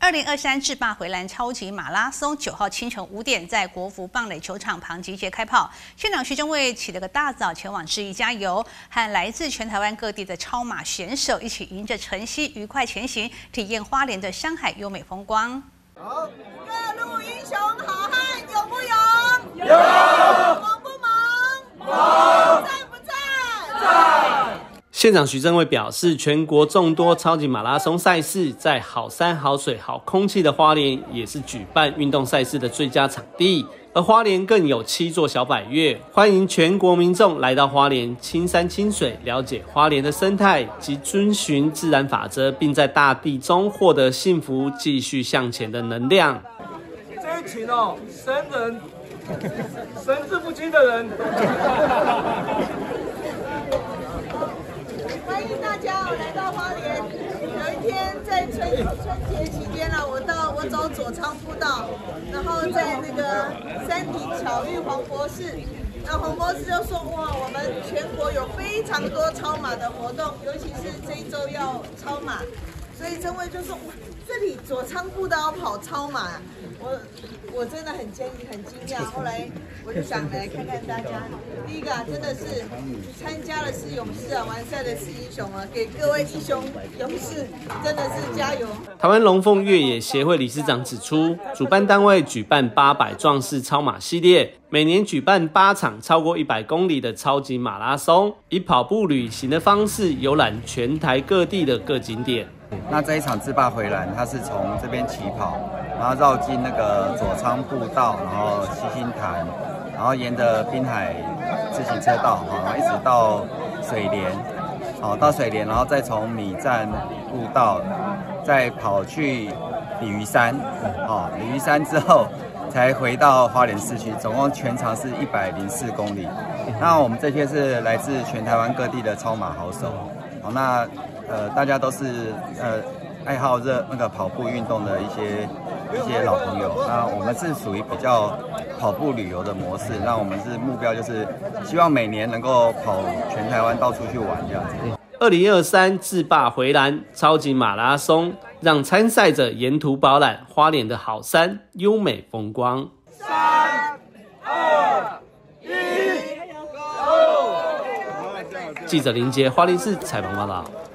2023制霸回蓝超级马拉松9号清晨5点在国福棒垒球场旁集结开跑，现场徐正伟起了个大早前往致意加油，和来自全台湾各地的超马选手一起迎着晨曦愉快前行，体验花莲的山海优美风光。 好，各路英雄好汉勇不勇？勇！猛不猛？猛！赞不赞？ 赞！县长徐正伟表示，全国众多超级马拉松赛事，在好山好水好空气的花莲，也是举办运动赛事的最佳场地。而花莲更有7座小百岳，欢迎全国民众来到花莲亲山亲水，了解花莲的生态及遵循自然法则，并在大地中获得幸福、继续向前的能量。 这一群神志不清的人。 欢迎大家来到花莲。有一天在春节期间呢，我走左昌步道，然后在那个山顶巧遇黄博士。那黄博士就说：“哇，我们全国有非常多超马的活动，尤其是这一周要超马。”所以郑伟就说：“哇，这里左昌步道要跑超马，我真的很惊讶。后来我就想来看看大家。第一个真的是参加的是勇士啊，完赛的是英雄啊，给各位英雄勇士真的是加油！” 台湾龙凤越野协会理事长指出，主办单位举办800壮士超马系列，每年举办8场超过100公里的超级马拉松，以跑步旅行的方式游览全台各地的各景点。 那这一场制霸回蓝，它是从这边起跑，然后绕进那个左昌步道，然后七星潭，然后沿着滨海自行车道，然后一直到水莲，到水莲，然后再从米站步道，再跑去鲤鱼山，鲤鱼山之后才回到花莲市区，总共全长是104公里。那我们这些是来自全台湾各地的超马好手，那大家都是爱好那个跑步运动的一些老朋友。那我们是属于比较跑步旅游的模式，那我们是目标就是希望每年能够跑全台湾到处去玩这样子。 2023制霸回蓝超级马拉松，让参赛者沿途饱览花莲的好山优美风光。 3、2、1， 记者林杰花莲市采访报道。